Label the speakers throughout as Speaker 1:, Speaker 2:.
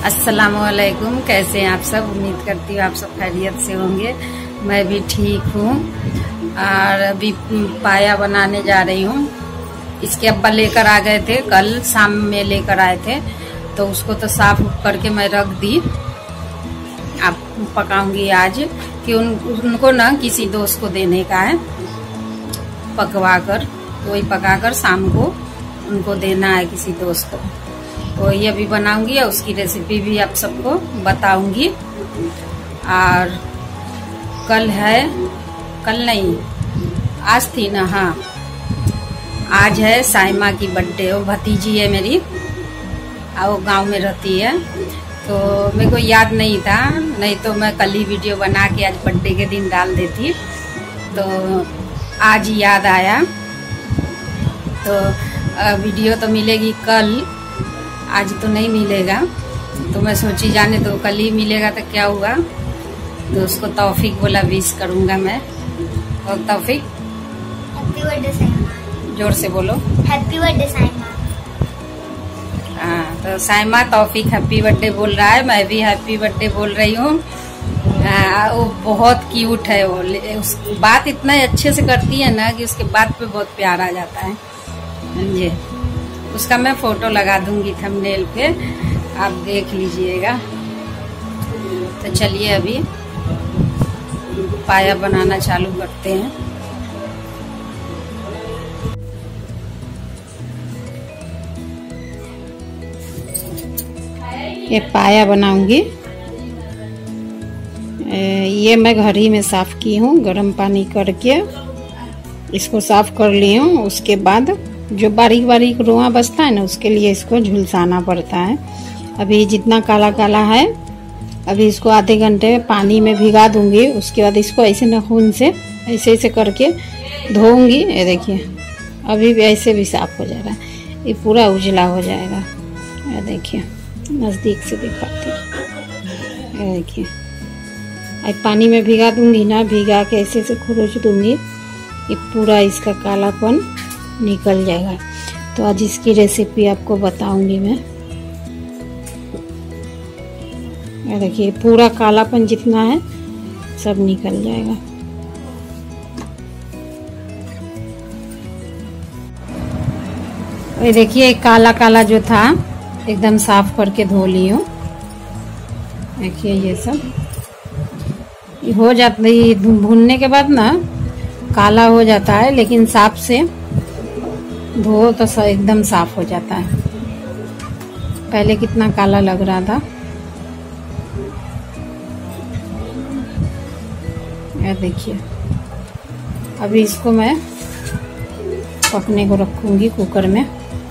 Speaker 1: अस्सलामुअलैकुम। कैसे हैं आप सब? उम्मीद करती हूँ आप सब खैरियत से होंगे। मैं भी ठीक हूँ और अभी पाया बनाने जा रही हूँ। इसके अब्बा लेकर आ गए थे, कल शाम में लेकर आए थे, तो उसको तो साफ करके मैं रख दी। अब पकाऊंगी आज कि उनको ना किसी दोस्त को देने का है, पकवा कर, वही पकाकर शाम को उनको देना है किसी दोस्त को। तो ये भी बनाऊंगी और उसकी रेसिपी भी आप सबको बताऊंगी। और कल नहीं, आज थी ना, हाँ आज है साइमा की बर्थडे। वो भतीजी है मेरी और वो गांव में रहती है, तो मेरे को याद नहीं था, नहीं तो मैं कल ही वीडियो बना के आज बर्थडे के दिन डाल देती। तो आज याद आया, तो वीडियो तो मिलेगी कल, आज तो नहीं मिलेगा। तो मैं सोची जाने तो कल ही मिलेगा तो क्या हुआ। तो उसको तौफीक बोला, विश करूंगा मैं। और तौफीक
Speaker 2: हैप्पी बर्थडे साइमा, जोर से बोलो, हैप्पी बर्थडे साइमा।
Speaker 1: हाँ, तो साइमा तौफीक हैप्पी बर्थडे बोल रहा है, मैं भी हैप्पी बर्थडे बोल रही हूँ। वो बहुत क्यूट है, वो उस बात इतना अच्छे से करती है ना कि उसके बात पे बहुत प्यार आ जाता है। ये उसका मैं फोटो लगा दूंगी थंबनेल पे, आप देख लीजिएगा। तो चलिए अभी पाया बनाना चालू करते हैं। ये पाया बनाऊंगी। ये मैं घर ही में साफ की हूँ, गर्म पानी करके इसको साफ कर ली हूँ। उसके बाद जो बारीक बारीक रोआ बचता है ना, उसके लिए इसको झुलसाना पड़ता है। अभी जितना काला काला है, अभी इसको आधे घंटे पानी में भिगा दूंगी। उसके बाद इसको ऐसे नाखून से ऐसे ऐसे करके धोऊंगी। ये देखिए, अभी भी ऐसे भी साफ हो जा रहा है, ये पूरा उजला हो जाएगा। ये देखिए, नज़दीक से दिखाती हूँ। ये देखिए, अब पानी में भिगा दूंगी ना, भिगा के ऐसे से खुरोच दूंगी, ये पूरा इसका कालापन निकल जाएगा। तो आज इसकी रेसिपी आपको बताऊंगी मैं। ये देखिए, पूरा कालापन जितना है सब निकल जाएगा। ये देखिए, काला काला जो था एकदम साफ करके धो ली हूँ। देखिए, ये सब हो जाता है भूनने के बाद ना, काला हो जाता है, लेकिन साफ से धो तो एकदम साफ हो जाता है। पहले कितना काला लग रहा था। ये देखिए, अभी इसको मैं पकने को रखूंगी कुकर में।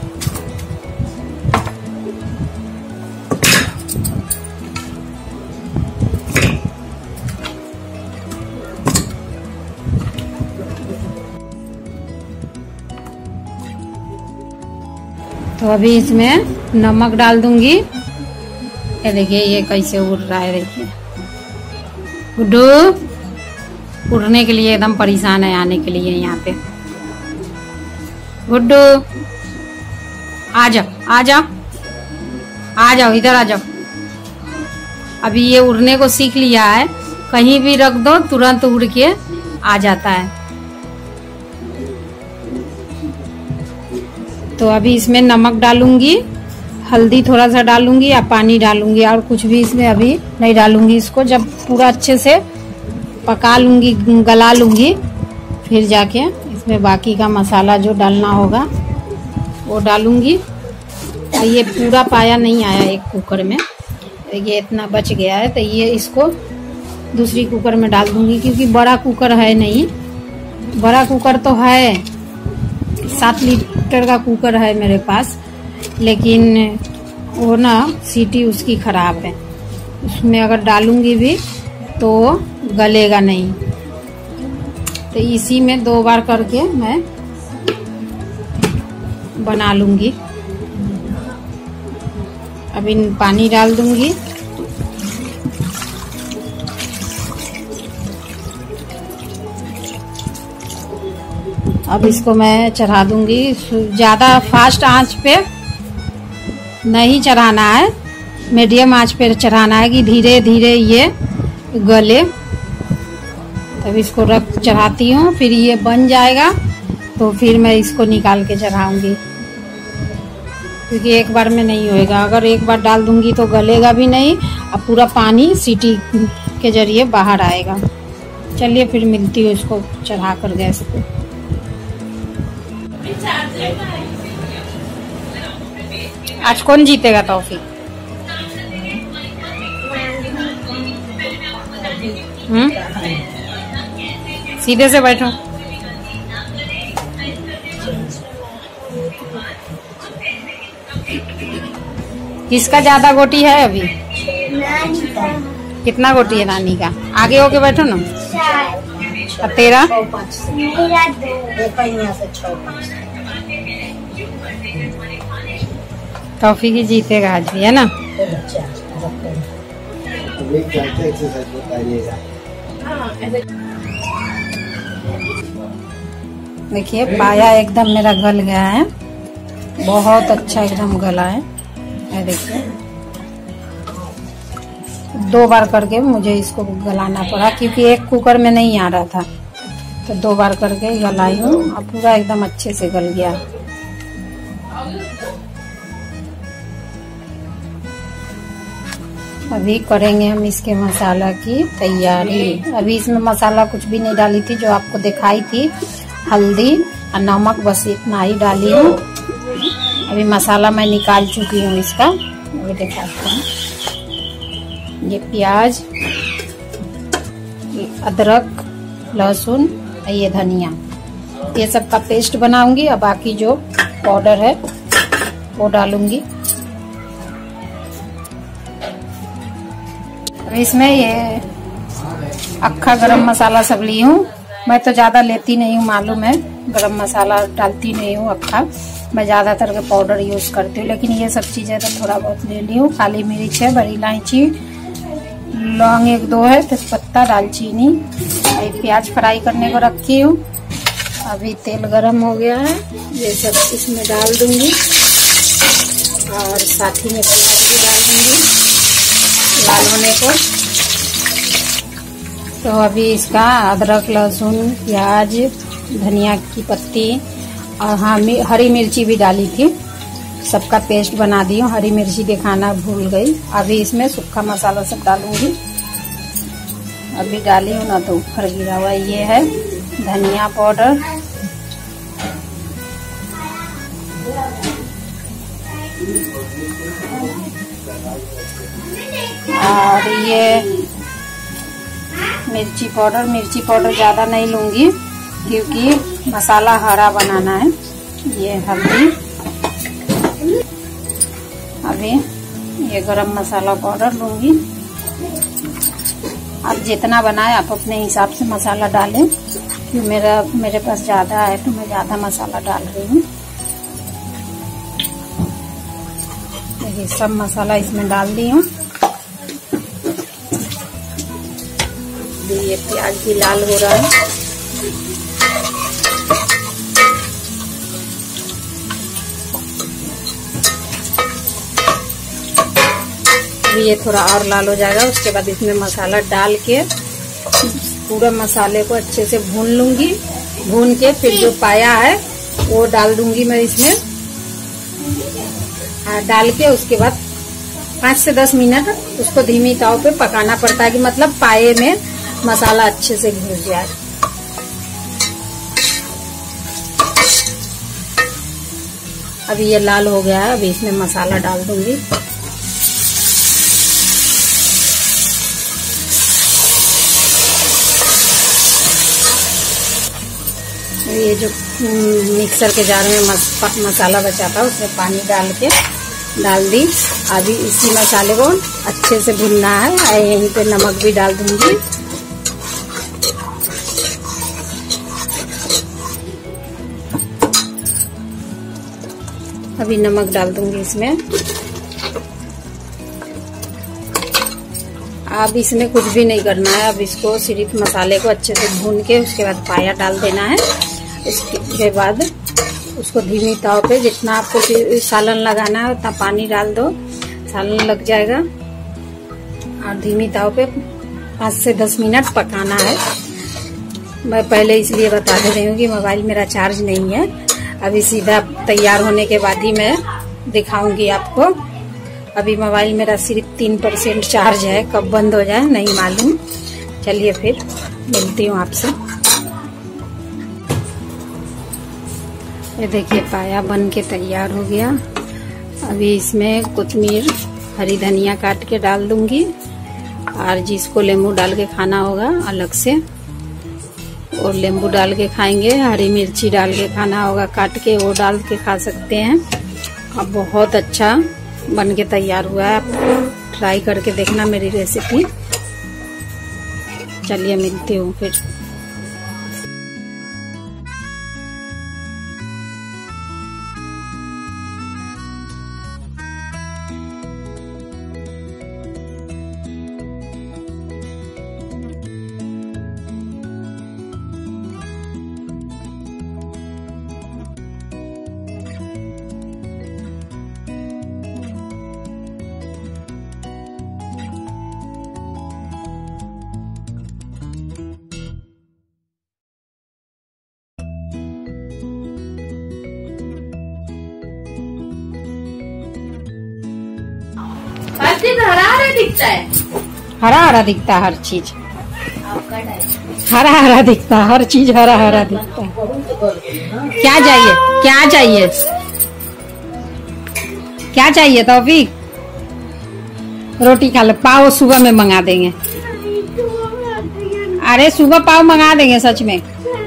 Speaker 1: तो अभी इसमें नमक डाल दूंगी। ये देखिए, ये कैसे उड़ रहा है। देखिए, गुड्डू उड़ने के लिए एकदम परेशान है आने के लिए यहाँ पे। गुड्डू आ जाओ, आ जाओ, आ जाओ, इधर आ जाओ। अभी ये उड़ने को सीख लिया है, कहीं भी रख दो तुरंत उड़ के आ जाता है। तो अभी इसमें नमक डालूंगी, हल्दी थोड़ा सा डालूंगी या पानी डालूंगी, और कुछ भी इसमें अभी नहीं डालूंगी। इसको जब पूरा अच्छे से पका लूंगी, गला लूंगी, फिर जाके इसमें बाकी का मसाला जो डालना होगा वो डालूंगी। और ये पूरा पाया नहीं आया एक कुकर में, ये इतना बच गया है, तो ये इसको दूसरी कुकर में डाल दूंगी, क्योंकि बड़ा कुकर है नहीं। बड़ा कुकर तो है, 7 लीटर का कुकर है मेरे पास, लेकिन वो ना सीटी उसकी खराब है। उसमें अगर डालूंगी भी तो गलेगा नहीं। तो इसी में 2 बार करके मैं बना लूंगी। अभी पानी डाल दूंगी। अब इसको मैं चढ़ा दूंगी। ज्यादा फास्ट आंच पे नहीं चढ़ाना है, मीडियम आंच पे चढ़ाना है कि धीरे धीरे ये गले। तब इसको रख चढ़ाती हूँ, फिर ये बन जाएगा तो फिर मैं इसको निकाल के चढ़ाऊंगी, क्योंकि एक बार में नहीं होएगा। अगर एक बार डाल दूंगी तो गलेगा भी नहीं और पूरा पानी सीटी के जरिए बाहर आएगा। चलिए फिर मिलती हूँ इसको चढ़ा कर गैस पे। आज कौन जीतेगा टॉफी? सीधे से बैठो। किसका ज्यादा गोटी है अभी? कितना गोटी है नानी का? आगे होके बैठो ना। और तेरा? टॉफी की जीतेगा आज भी, है ना? देखिए पाया एकदम मेरा गल गया है, बहुत अच्छा एकदम गला है। ये देखिए 2 बार करके मुझे इसको गलाना पड़ा, क्योंकि एक कुकर में नहीं आ रहा था, तो 2 बार करके गलाई हूँ और पूरा एकदम अच्छे से गल गया। अभी करेंगे हम इसके मसाला की तैयारी। अभी इसमें मसाला कुछ भी नहीं डाली थी, जो आपको दिखाई थी, हल्दी और नमक, बस इतना ही डाली हूँ। अभी मसाला मैं निकाल चुकी हूँ इसका, अभी दिखाती हूँ। ये प्याज, अदरक, लहसुन, ये धनिया, ये सब का पेस्ट बनाऊंगी और बाकी जो पाउडर है वो डालूंगी। इसमें ये अक्खा गरम मसाला सब ली हूँ। मैं तो ज्यादा लेती नहीं हूँ, मालूम है, गरम मसाला डालती नहीं हूँ अक्खा। मैं ज्यादातर के पाउडर यूज करती हूँ, लेकिन ये सब चीजें तो थोड़ा बहुत ले ली हूँ। काली मिर्च है, बड़ी इलायची, लौंग 1-2 है, तेजपत्ता, दालचीनी। प्याज फ्राई करने को रखी हूँ। अभी तेल गरम हो गया है, ये सब इसमें डाल दूंगी और साथ ही में प्याज भी डाल दूंगी लाल होने को। तो अभी इसका अदरक, लहसुन, प्याज, धनिया की पत्ती और हाँ हरी मिर्ची भी डाली थी, सबका पेस्ट बना दी हूँ। हरी मिर्ची दिखाना भूल गई। अभी इसमें सूखा मसाला सब डालूंगी। अभी डाली हूँ ना तो ऊपर गिरा हुआ ये है धनिया पाउडर, और ये मिर्ची पाउडर। मिर्ची पाउडर ज्यादा नहीं लूंगी क्योंकि मसाला हरा बनाना है। ये हल्दी, अभी ये गरम मसाला पाउडर लूंगी। आप जितना बनाए आप अपने हिसाब से मसाला डालें, क्योंकि मेरे पास ज्यादा है तो मैं ज्यादा मसाला डाल रही हूँ। देखिए सब मसाला इसमें डाल दी हूँ। ये प्याज भी लाल हो रहा है। ये थोड़ा और लाल हो जाएगा, उसके बाद इसमें मसाला डाल के पूरा मसाले को अच्छे से भून लूंगी। भून के फिर जो पाया है वो डाल दूंगी मैं इसमें। डाल के उसके बाद 5 से 10 मिनट उसको धीमी ताव पे पकाना पड़ता है, कि मतलब पाए में मसाला अच्छे से घुस जाए। अभी ये लाल हो गया है, अभी इसमें मसाला डाल दूंगी। ये जो मिक्सर के जार में मसाला बचा था उसमें पानी डाल दी। अभी इसी मसाले को अच्छे से भुनना है। यहीं पे नमक भी डाल दूंगी। अभी नमक डाल दूंगी इसमें। अब इसमें कुछ भी नहीं करना है। अब इसको सिर्फ मसाले को अच्छे से भून के उसके बाद पाया डाल देना है। उसके बाद उसको धीमी ताव पे जितना आपको सालन लगाना है उतना पानी डाल दो। सालन लग जाएगा। और धीमी ताव पे 5 से 10 मिनट पकाना है। मैं पहले इसलिए बता दे रही हूँ कि मोबाइल मेरा चार्ज नहीं है। अभी सीधा तैयार होने के बाद ही मैं दिखाऊंगी आपको। अभी मोबाइल मेरा सिर्फ 3% चार्ज है, कब बंद हो जाए नहीं मालूम। चलिए फिर मिलती हूँ आपसे। ये देखिए पाया बन के तैयार हो गया। अभी इसमें कोतमीर, हरी धनिया काट के डाल दूंगी, और जिसको नींबू डाल के खाना होगा अलग से और नींबू डाल के खाएंगे, हरी मिर्ची डाल के खाना होगा काट के, वो डाल के खा सकते हैं। अब बहुत अच्छा बन के तैयार हुआ है। आप ट्राई करके देखना मेरी रेसिपी। चलिए मिलती हूँ फिर।
Speaker 2: हरा हरा दिखता है,
Speaker 1: हरा हरा दिखता है हर चीज, हरा हरा दिखता है हर चीज, हरा हरा दिखता है। क्या चाहिए, क्या चाहिए, क्या चाहिए तौफीक? रोटी खा लो। पाव सुबह में मंगा देंगे। अरे सुबह पाव मंगा देंगे सच में।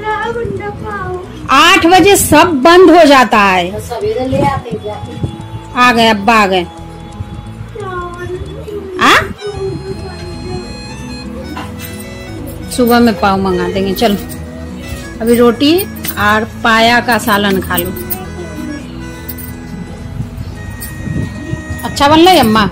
Speaker 1: 8 बजे सब बंद हो जाता है। आ गए अब्बा आ गए। सुबह में पाव मंगा देंगे। चलो अभी रोटी और पाया का सालन खा लो। अच्छा बन रहा है अम्मा?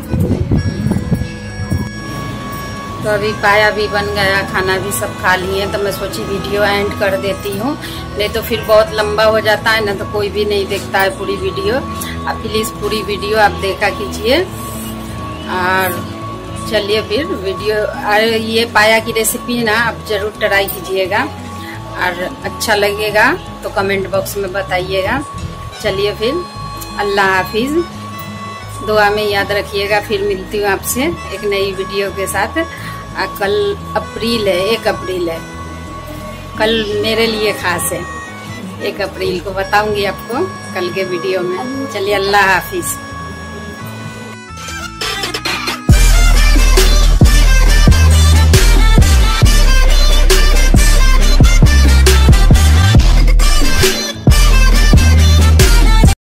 Speaker 1: तो अभी पाया भी बन गया, खाना भी सब खा लिए। तो मैं सोची वीडियो एंड कर देती हूँ, नहीं तो फिर बहुत लंबा हो जाता है ना, तो कोई भी नहीं देखता है पूरी वीडियो। आप प्लीज पूरी वीडियो आप देखा कीजिए। और चलिए फिर वीडियो, ये पाया की रेसिपी ना आप जरूर ट्राई कीजिएगा, और अच्छा लगेगा तो कमेंट बॉक्स में बताइएगा। चलिए फिर, अल्लाह हाफिज। दुआ में याद रखिएगा। फिर मिलती हूँ आपसे एक नई वीडियो के साथ। कल अप्रैल है, 1 अप्रैल है, कल मेरे लिए खास है। 1 अप्रैल को बताऊंगी आपको कल के वीडियो में। चलिए अल्लाह हाफिज।